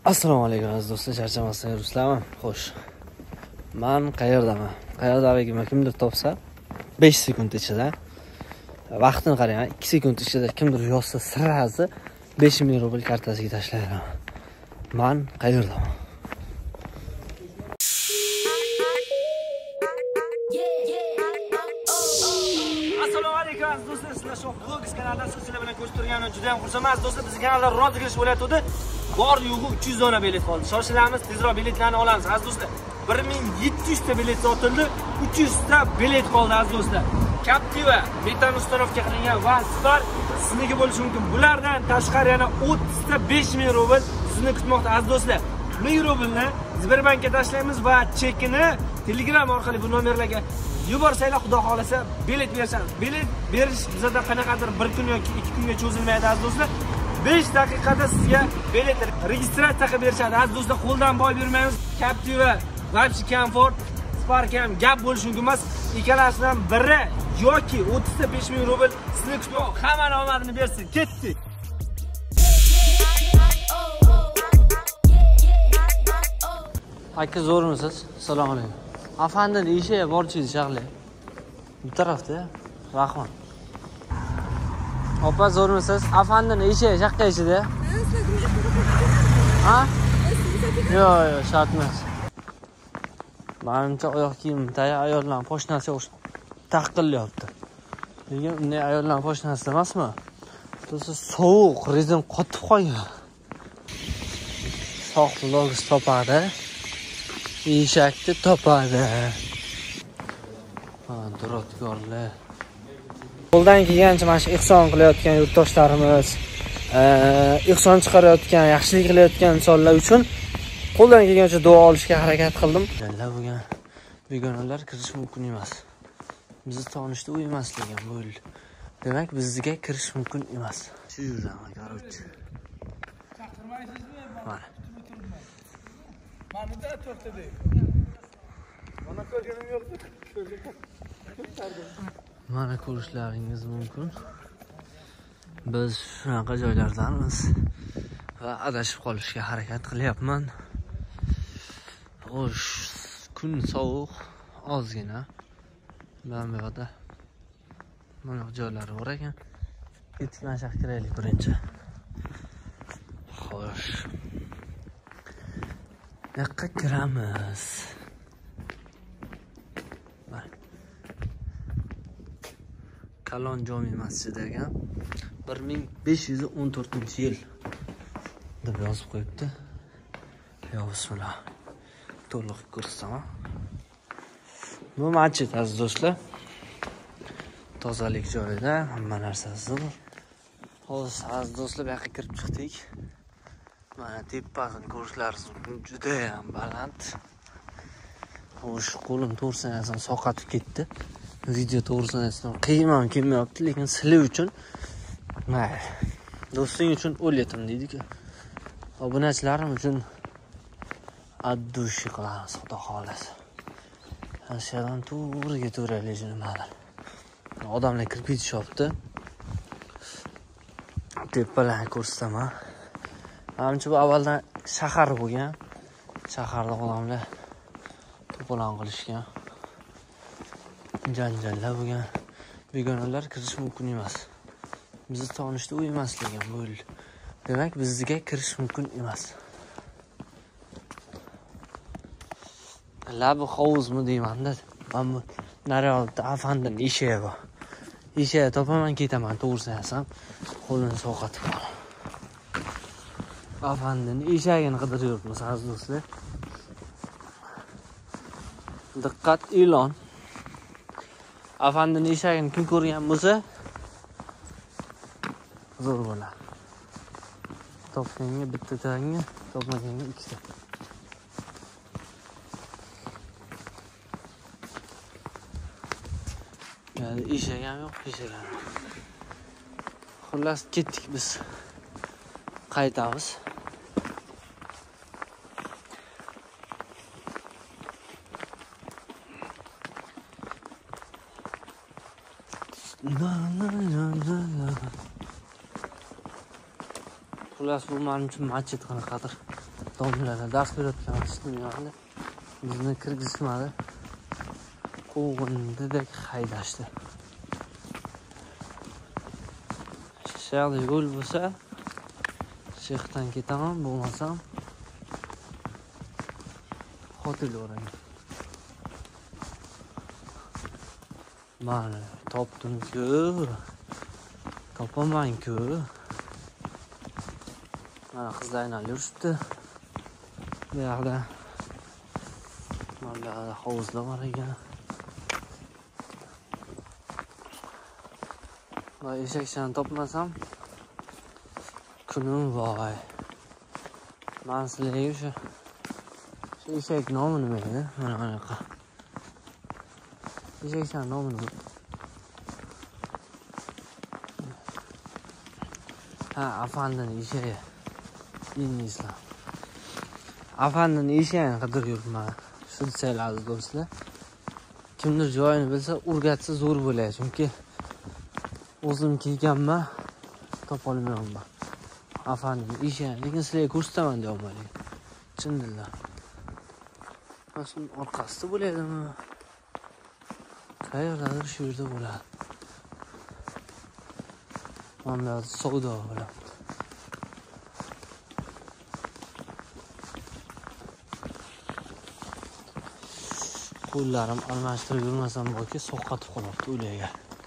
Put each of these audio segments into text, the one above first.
Assalomu alaykum aziz do'stlar, charchamasdan Ruslanman. Xo'sh. Men qayerdaman? Qayerdaligimni kimdir topsa 5 sekund ichida vaqtini qarang, 2 sekund ichida kimdir yozsa sirasi 5000 rubl kartasiga tashlayman. Men qayerdaman? Assalomu alaykum aziz do'stlar, sizlar shu Vlogs kanalidan sizlar bilan ko'rishtirganim juda ham xursandman aziz do'stlar. Bizning kanalda rozigirish bo'layotdi. Bor yo'g'i 300 dona bilet qoldi. Shoshilamiz, tezroq biletlarni olamiz aziz do'stlar. 1700 ta bilet sotildi, 300 ta bilet qoldi aziz do'stlar. Captiva metan ustanovka qilingan Van Spark sizniki bo'lishi mumkin. Bulardan tashqari yana 30 ta 5000 rubl sizni kutmoqda aziz do'stlar. 1000 rublni Sberbankka tashlaymiz va chekini Telegram orqali bu nomerlarga yuborsanglar, xudo xolasa bilet berishamiz. Bilet berish bizda qanaqadir 1 kun yoki 2 kunga cho'zilmaydi aziz do'stlar. 5 daqiqada sizga bilet registratsiya qilib berishadi aziz do'stlar. Qo'ldan boy bermaymiz. Captiva, Vapshi Comfort, Spark ham gap bo'lishi mumkin emas. Ikkalasidan biri yoki 30 ta 5000 rubl sizni kutmoq. Hamma omadini bersin. Ketdik. Aka zo'rmisiz? Assalomu alaykum. Afandini ishi borchingiz shag'li. Bu tarafda. Rahmat. Opa zo'rmisiz? Afandini ishi shaqqa ichida. Ha? Yo'q, shart emas. Menimcha oyoq kiyim taya ayollarning poshnasi taqilyapti. Lekin unday ayollarning poshnasi emasmi? To'sa sovuq, rezin qotib qolgan. Sog' vlogs topadi. Eshakni topadi. Ha, duradgorlar. Qo'ldan kelgancha mana shu ihson qilayotgan yurtdoshlarimiz, ihson chiqarayotgan, yaxshilik qilayotgan insonlar uchun qo'ldan kelgancha duo olishga harakat qildim. Bo'lgan begonalar kirish mumkin emas. Bizni tanishda u emasligi bo'ldi. Demak, bizga kirish mumkin emas. Shu yerdan, qarochi. Mana. Mana da to'xtadi. Mana ko'rganim yo'qdi. Mana ko'rishlaringiz mumkin. Biz shunaqa joylardamiz va adashib qolishga harakat qilyapman. Xo'sh, kun sovuq, ozgina. Mana bu yerda mana joylari bor ekan. Ketib mashaq kiraylik birinchi. Xo'sh. Yoqqa kiramiz. Kalon jome masjidi ekan. 1514-yil deb yozib qo'yibdi. Yo bismillah. To'liq ko'rsaman. Bu masjid aziz do'stlar. Tozalik joyida, hamma narsasi bor. Xo'sh, aziz do'stlar, bu yoqqa kirib chiqdik. Mana tepasini ko'rishlaringiz mumkin, juda ham baland. Xo'sh, qo'lim to'g'risini soqatib ketdi. Video to'g'risini aytsam qiymam kelmayapti, lekin sizlar uchun mayli. Do'sting uchun o'lyatim deydi-ku. Obunachilarim uchun addushi qilamiz, xudo xolasa. Ashyadan to'g'riga to'ralish nimadir. Odamlar kirib ketishyapti. Tepalarni ko'rsataman. Menimcha bu avvaldan shahar bo'lgan. Shaharda odamlar to'polon qilishgan. Janjallar bo'lgan. Begonalar kirish mumkin emas. Bizni tanishda u emasligi bo'ldi. Demak, bizga kirish mumkin emas. Labi hovuzmi deyman-da. Men bu naryoqda afandim ishi bor. Ishi topaman ketaman, to'g'risini aytsam, qo'lini soqatib qolaman. Afandini eshagini qidirib yuribmiz aziz do'stlar. Diqqat, e'lon. Afandini eshagini kim ko'rgan bo'lsa zo'r bo'ladi. Topganga bitta tanga, topmaganga ikkita. Yani eshak ham yo'q, eshak ham. Xullas ketdik biz. Qaytamiz. Xullas bu men uchun masjid qanaqadir domlalar dars berayotgan ishni bizni kirgizishmadi. Quvg'indidek haydashdi. Shayxda yo'l bo'lsa, shayxdan ketaman, bo'lmasam hotel o'raman. Mana topdim-ku. Topaman-ku. Mana qizlarlar yuribdi. Bu yoqda mana hovuzlar bor ekan. Va eshakchani topmasam kunim voy. Men sizlarga shu eshak nomi nima edi? Mana bunaqa. Eshakchani nomi nima? Ha, afandining eshagi. Bilmaysizlar. Afandining eshagini qidirib yuribman. Shu desanglar do'stlar. Kimdir joyini bilsa, o'rgatsa zo'r bo'ladi. Chunki o'zim kelganman, topolmayman. Afandining eshagi, lekin sizlarga ko'rsataman deyapman. Chin dildan. Mas'ul orqasida bo'ladimi? Qayerdadir shu yerda bo'ladi. Mana savdo bo'ladi. Qo'llarim almashtirib yurmasam borki, soqatib qolibdi o'laga.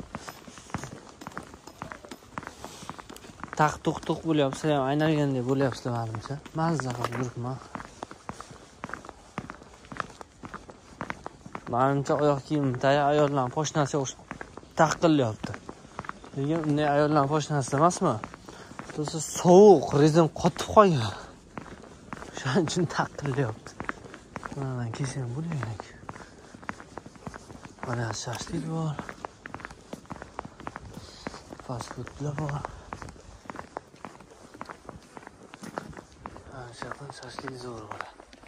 Taq-tuq bo'lyapti, sizlar ham aynalgandek bo'lyapsizlar menimcha. Mazza qilib yuribman. Menimcha oyoq kiyimdagi ayollarning poshnasiga o'xshab taqilyapti. Lekin unday ayollarning poshnasi emasmi? To'sa sovuq, rezin qotib qolgan. Shuning uchun taqilyapti. Mana kesam bo'laylik. Mana shashlik bor. Fast foodlar bor. Shaqan shashlik zo'r bo'ladi.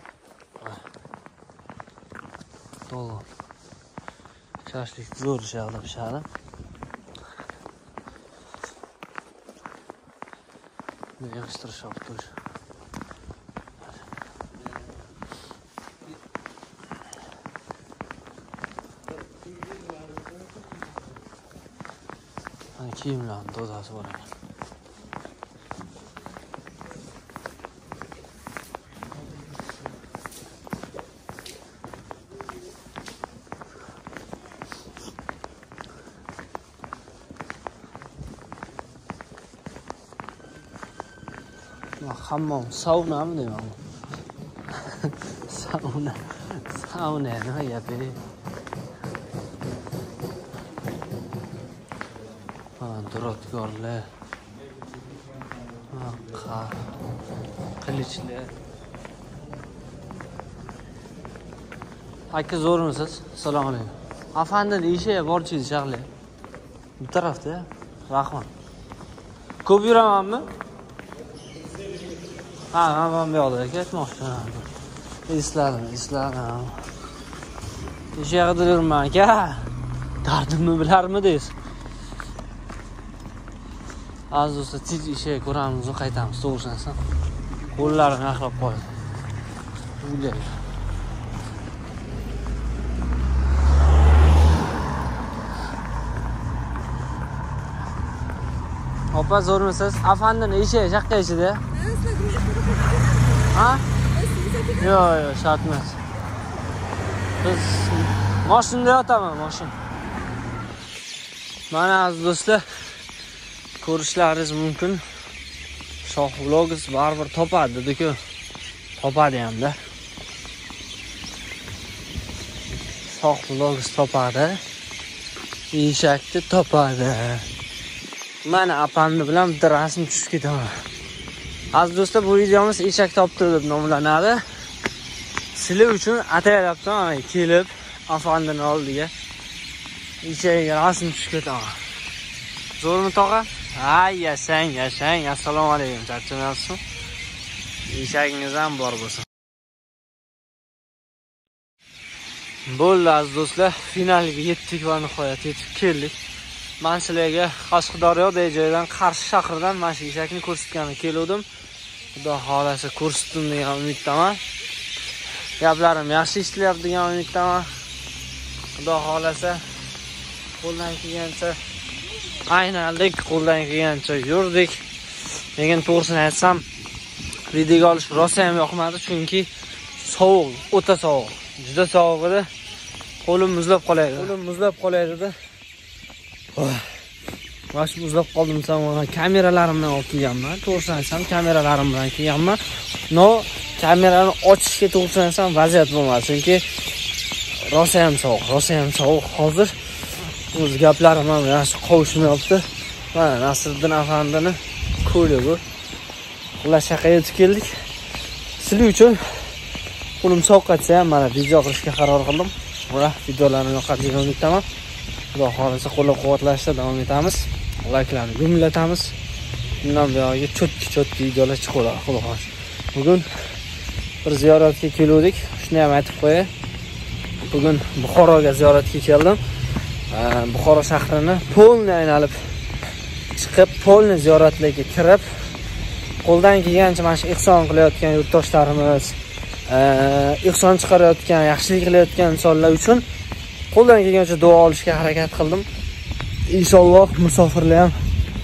To'g'ri. Shashlik zo'r shaqda pishadi. Ne yig'ishtirishyapti o'sha. Mana kiyimlarning tozasi bor ekan. Hammom saunami deyman. Sauna nima gapi? Duradgorlar. Qilichlar. Aka zo'rmisiz? Assalomu alaykum. Afandining ishi borchi shag'li. Bu tarafda. Rahmat. Ko'p yuramanmi? Ha, men bu yoqda ketmoqchiman. Esladim. Ishga qidirman aka. Dardimni bilarmidingiz? Azizlar, tez ishga ko'ramiz, qaytamiz, to'g'risini. Qo'llarim yaxlab qoldi. Uylar. Opa, zo'rmisiz? Afandining ishi chaqqa ichida. Ha? Yo'q, shart emas. Biz mashinada yotaman, mashin. Mana aziz do'stlar, ko'rishlaringiz mumkin. Shoh vlogs baribir topadi dedi-ku. Topadi hamda. Shoh vlogs topadi. Eshakni topadi. Mana apamni bilan bitta rasm tushib ketaman. Aziz do'stlar, bu videomiz eshak topdi deb nomlanadi. Sizlar uchun ataylabman, mana kelib afandining oldiga eshakga rasm tushib ketaman. Zo'rmi tog'a? Ha, yashang. Assalomu alaykum. Charchamayapsizmi? Eshagingiz ham bor bo'lsin. Bo'ldi aziz do'stlar, finalga yetdik va nihoyat yetib keldik. Men sizlarga Qashqadaryo degan joydan, Qarshi shahridan mana shu eshakni ko'rsatgani keldim. Xudo xolasa ko'rsatdim degan umiddaman. Gaplarim yaxshi ishlayapti degan umiddaman. Xudo xolasa qo'ldan kelgancha aynaldik, qo'ldan kelgancha yurdik. Lekin to'g'risini aytsam, videoga olish rosa ham yoqmadi, chunki sovuq, o'ta sovuq. Juda sovuq edi. Qo'lim muzlab qolaydi. Mana shu muzlab qoldim desam, kameralarim bilan olib kelganman. To'g'risini aytsam, kameralarim bilan kelganman. No, kamerani ochishga to'g'risini aytsam, vaziyat bo'lmadi, chunki rosa ham sovuq. Hozir o'z gaplarim ham yaxshi qovushmayapti. Mana Nasriddin afandini ko'ylagi. Ular shaqaga yetib keldik. Sizlar uchun qo'lim sovuqqatsa ham mana video qilishga qaror qildim. Mana videolarni yoqadigan umiddaman. Xudo xolasa qo'llab-quvvatlashda davom etamiz. Like'larni gumillatamiz. Bundan buyog'iga chotki videolar chiqadi, xudo xolasa. Bugun bir ziyoratga keldik. Shuni ham aytib qo'yay. Bugun Buxoroga ziyoratga keldim. Buxoro shahrini polni aylanib chiqib, polni ziyoratlarga kirib, qo'ldan kelgancha mana shu ihson qilayotgan yurtdoshlarimiz, ihson chiqarayotgan, yaxshilik qilayotgan insonlar uchun qo'ldan kelgancha duo olishga harakat qildim. Inshaalloh musofirlar ham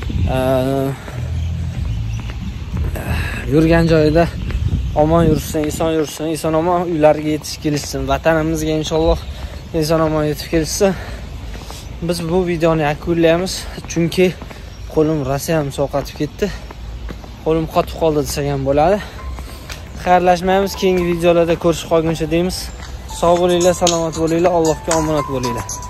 yurgan joyida omon yursin, eson omon uylariga yetib kelishsin. Vatanimizga inshaalloh eson omon yetib kelishsin. Biz bu videoni yakunlaymiz, chunki qo'lim rosa ham sovqatib ketdi. Qo'lim qotib qoldi desak ham bo'ladi. Xayrlashmaymiz, keyingi videolarda ko'rishib qolguncha deymiz. Sog' bo'linglar, salomat bo'linglar, Allohga omonat bo'linglar.